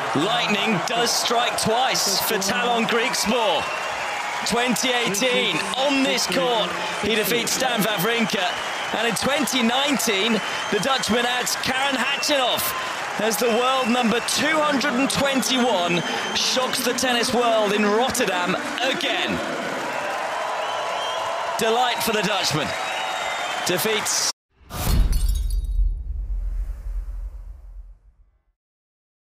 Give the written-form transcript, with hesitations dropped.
Lightning does strike twice for Talloon Griekspoor. 2018, on this court, he defeats Stan Wawrinka. And in 2019, the Dutchman adds Karen Khachanov as the world number 221 shocks the tennis world in Rotterdam again. Delight for the Dutchman. Defeats